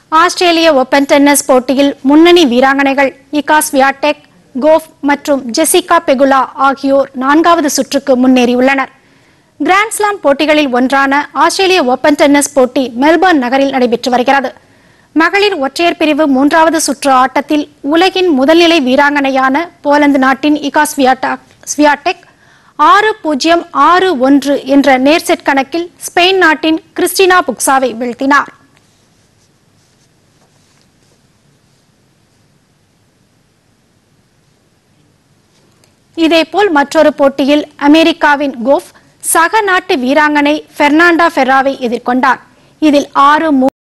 ஆஸ்திரேலிய Open tennis போட்டியில் முன்னணி வீராங்கனைகள் ஸ்வியாடெக், கோஃப் மற்றும் ஜெசிகா பெகுலா ஆகியோர் 4வது சுற்றுக்கு முன்னேறியுள்ளனர். கிராண்ட்ஸ்லாம் போட்டிகளில் ஒன்றான ஆஸ்திரேலிய ஓபன் டென்னிஸ் போட்டி மெல்பர்ன் நகரில் நடைபெற்று வருகிறது. மகளிர் ஒற்றையர் பிரிவு 3வது சுற்று ஆட்டத்தில் உலகின் முதல்நிலை வீராங்கனையான போலந்து நாட்டின் ஸ்வியாடெக் 6-0, 6-1 என்ற நேர்செட் கணக்கில் ஸ்பெயின் நாட்டின் கிறிஸ்டினா புக்சாவை வீழ்த்தினார். இதேபோல் மற்றொரு போட்டியில் அமெரிக்காவின் கோஃப் சக நாட்டு வீராங்கனை பெர்னாண்டா ஃபெர்ராவை எதிர்கொண்டார். இதில் 6-3